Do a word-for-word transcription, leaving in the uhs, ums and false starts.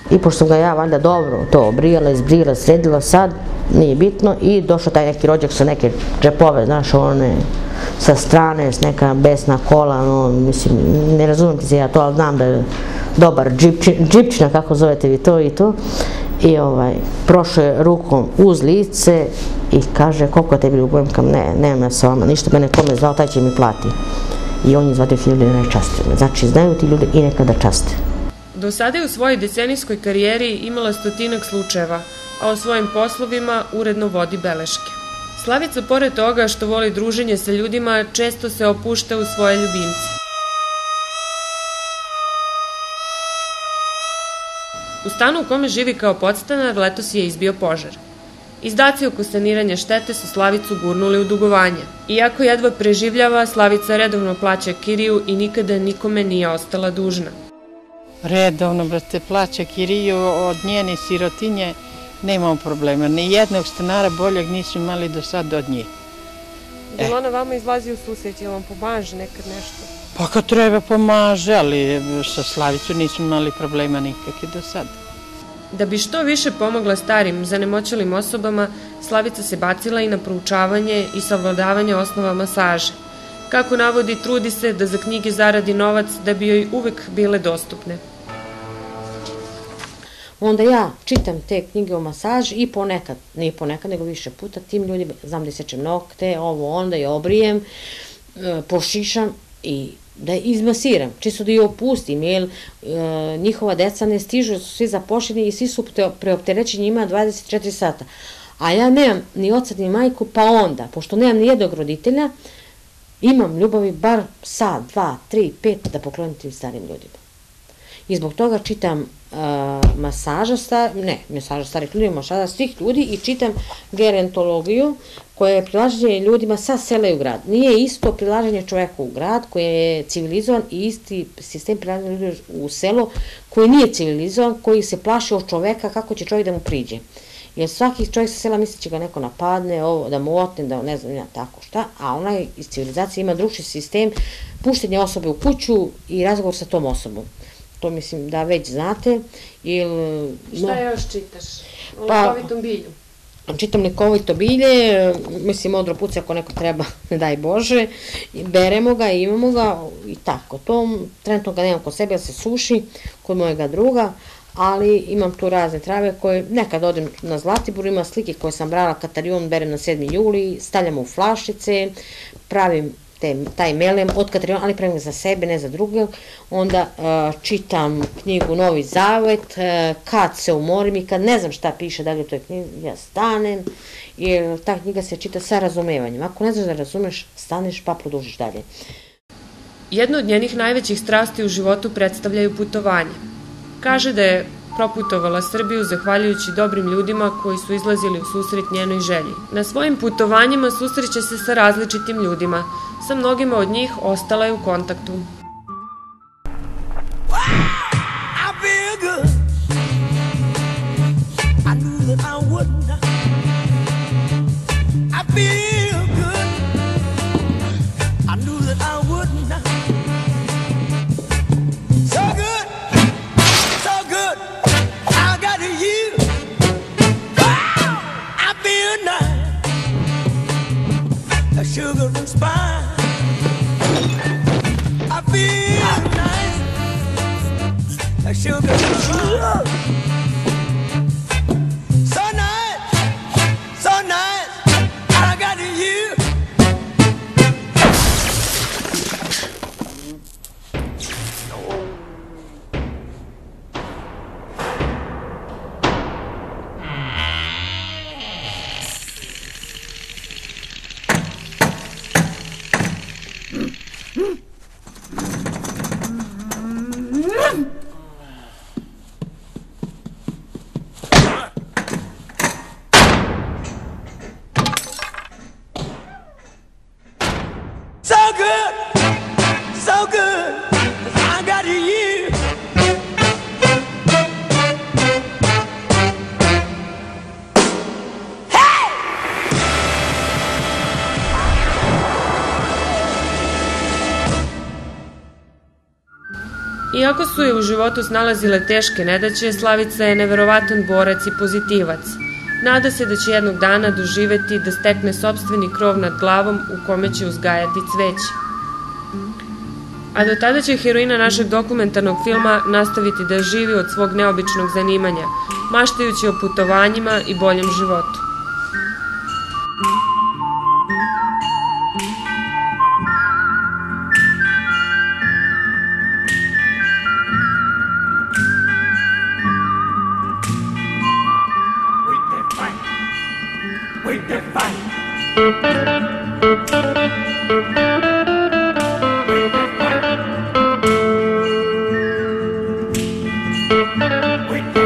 I pošto sam ga ja valjda dobro to obrijala, izbrijala, sredila, sad nije bitno i došao taj neki rođak sa neke džepove, znaš, one sa strane, s neka besna kola, no, mislim, ne razumijem ti se ja to, ali znam da je dobar džipčina, kako zovete vi to i to. I ovaj, prošao je rukom uz lice i kaže, koliko tebi ljubujem, kam ne, nemam ja sa vama, ništa mene kome zvao, taj će mi plati. I on je izvadio hiljadu dinara i častio me. Znači, znaju ti ljudi i nekada časte. Do sada je u svojoj decenijskoj karijeri imala stotinak slučajeva, a o svojim poslovima uredno vodi beleške. Slavica, pored toga što voli druženje sa ljudima, često se opušta u svoje ljubimce. U stanu u kome živi kao podstanar letos je izbio požar. Izdaci oko saniranja štete su Slavicu gurnuli u dugovanje. Iako jedva preživljava, Slavica redovno plaća kiriju i nikada nikome nije ostala dužna. Redovno, brate, plaća kiriju od njene sirotinje, nemamo problema. Nijednog stanara boljeg nisu imali do sad od njih. Je li ona vama izlazi u susret, je li vam pomaže nekad nešto? Pa kad treba pomaže, ali sa Slavicom nismo imali problema nikakve do sad. Da bi što više pomogla starim, zanemoćalim osobama, Slavica se bacila i na proučavanje i savladavanje osnova masaže. Kako navodi, trudi se da za knjige zaradi novac da bi joj uvek bile dostupne. Onda ja čitam te knjige o masaži i ponekad, nije ponekad, nego više puta, tim ljudima, znam da sečem nokte, ovo onda i obrijem, pošišam i da je izmasiram, čisto da je opustim, jer njihova deca ne stižu, su svi zapošljeni i svi su preopterećeni njima dvadeset četiri sata. A ja nemam ni oca ni majku, pa onda, pošto nemam ni jednog roditelja, imam ljubavi bar sat, dva, tri, pet da poklonim tim starim ljudima. I zbog toga čitam masaža starih, ne, masaža starih ljudi, masaža svih ljudi i čitam gerontologiju koja je prilaženje ljudima sa sela i u grad. Nije isto prilaženje čoveka u grad koji je civilizovan i isti sistem prilaženja ljudi u selo koji nije civilizovan, koji se plaši od čoveka kako će čovjek da mu priđe. Jer svaki čovjek sa sela misli će ga neko napadne, da mu otne, da ne znam ja tako šta, a onaj iz civilizacije ima drugčiji sistem, puštenje osobe u kuću i razgovor sa tom osobom. To mislim da već znate. Šta još čitaš? O lekovitom bilju? Čitam lekovito bilje, mislim modro puce ako neko treba, ne daj Bože, beremo ga, imamo ga i tako. To trenutno ga nemam kod sebe, jer se suši kod mojega druga, ali imam tu razne trave koje nekad odem na Zlatibor, ima slike koje sam brala Katarijun, berem na sedmi juli, stavljam u flašice, pravim taj melem od Katarijuna, ali pravim za sebe, ne za druge. Onda čitam knjigu Novi Zavet, kad se umorim i kad ne znam šta piše dalje u toj knjizi, ja stanem, jer ta knjiga se čita sa razumevanjem. Ako ne znaš da razumeš, staneš pa produžiš dalje. Jedno od njenih najvećih strasti u životu predstavljaju putovanje. Kaže da je proputovala Srbiju zahvaljujući dobrim ljudima koji su izlazili u susret njenoj želji. Na svojim putovanjima susreće se sa različitim ljudima. Sa mnogima od njih ostala je u kontaktu. Sugar and spice. I feel Iako su je u životu snalazile teške nedaće, Slavica je neverovatan borac i pozitivac. Nada se da će jednog dana doživeti da stekne sopstveni krov nad glavom u kome će uzgajati cveće. A do tada će heroina našeg dokumentarnog filma nastaviti da živi od svog neobičnog zanimanja, maštajući o putovanjima i boljem životu. With